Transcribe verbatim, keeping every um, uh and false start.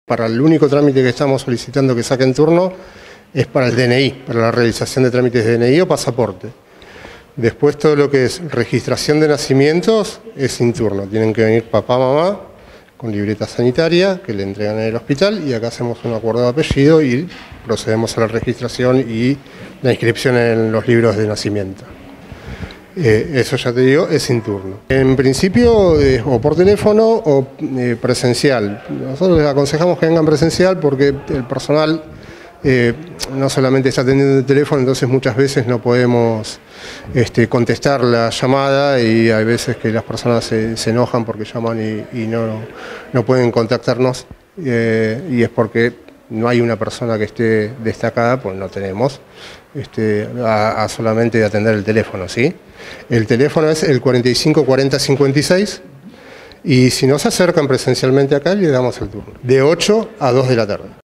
para el único trámite que estamos solicitando que saquen turno es para el D N I, para la realización de trámites de D N I o pasaporte. Después todo lo que es registración de nacimientos es sin turno. Tienen que venir papá, mamá, con libreta sanitaria que le entregan en el hospital y acá hacemos un acuerdo de apellido y procedemos a la registración y la inscripción en los libros de nacimiento. Eh, eso ya te digo, es sin turno. En principio, eh, o por teléfono o eh, presencial. Nosotros les aconsejamos que vengan presencial porque el personal eh, no solamente está atendiendo el teléfono, entonces muchas veces no podemos este, contestar la llamada y hay veces que las personas se, se enojan porque llaman y, y no, no pueden contactarnos eh, y es porque no hay una persona que esté destacada, pues no tenemos, este, a, a solamente atender el teléfono, ¿sí? El teléfono es el cuarenta y cinco cuarenta cincuenta y seis y si no se acercan presencialmente acá, le damos el turno, de ocho a dos de la tarde.